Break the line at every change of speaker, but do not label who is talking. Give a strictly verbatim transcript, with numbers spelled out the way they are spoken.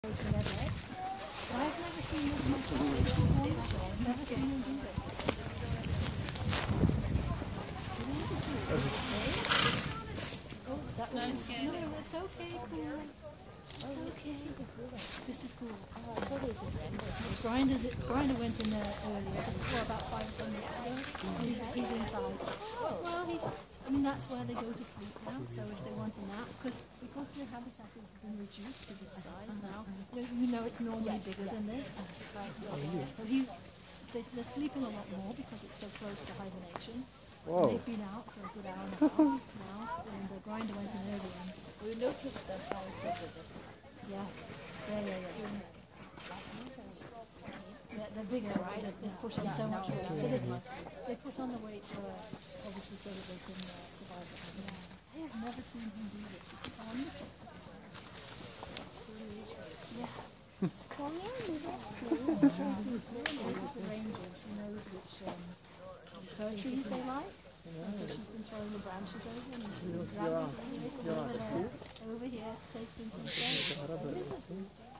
I've never seen this myself. I've never seen him do this. Oh, that was nice. No, it's okay, Coola. It's okay. This is cool. Oh, I thought it was a grinder. Grinder's, Grinder went in there earlier, just for about five or ten minutes ago. He's, he's inside. Well, he's, I mean, that's where they go to sleep now, so if they want a nap, because because their habitat has been reduced to this size now, you know, you know it's normally bigger than this. Right, so, uh, so he, they, they're sleeping a lot more because it's so close to hibernation.
Whoa.
They've been out for a good hour and a half now, and the Grinder went in early. And
we noticed the size of the difference.
Yeah, yeah, yeah, yeah. Yeah, they're bigger, right? They, they push on so much weight. So they, they put on the weight for, obviously, so that they can uh, survive the hibernation. I have never seen him do this. It's wonderful. Yeah. She's the ranger. She knows which um, fir trees they like. And so she's been throwing the branches over and grabbing them over there, over here to take them to the